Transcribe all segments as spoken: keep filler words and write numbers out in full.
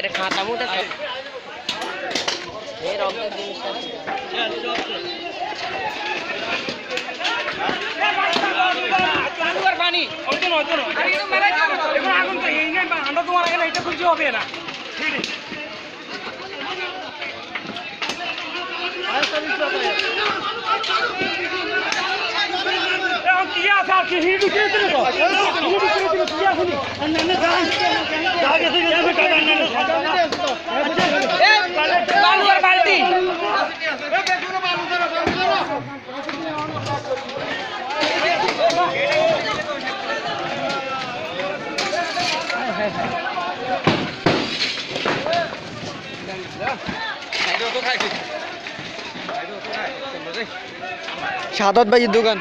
একেবারে খাতা মুঠে এই রক্তের জিনিসটা পানি আগুন তো এই আমরা তোমার আগে এটা খুলতে হবে না কি আছে আর কি হিডু কে দিল তো হিডু কে দিল কি আছে নি না না আগে থেকে যাবে কাটা না এ বালু আর বালতি এ দেখুন বালু ধরো বালু ধরো সাইডে তো খাইছি সাইডে তো খাই চলো রে শাহাদত ভাইয়ের দোকান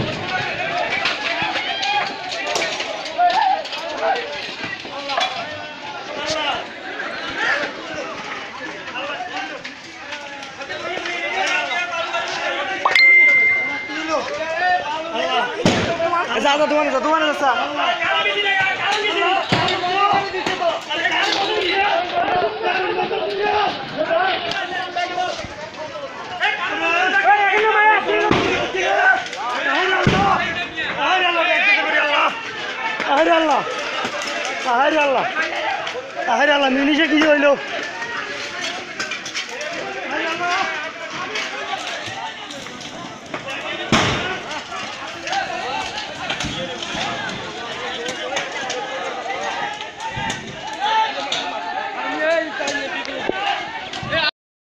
ज़्यादा तुम्हारे सा तुम्हारे सा अरे अल्लाह अरे अल्लाह अरे अल्लाह मिनी से की जो लो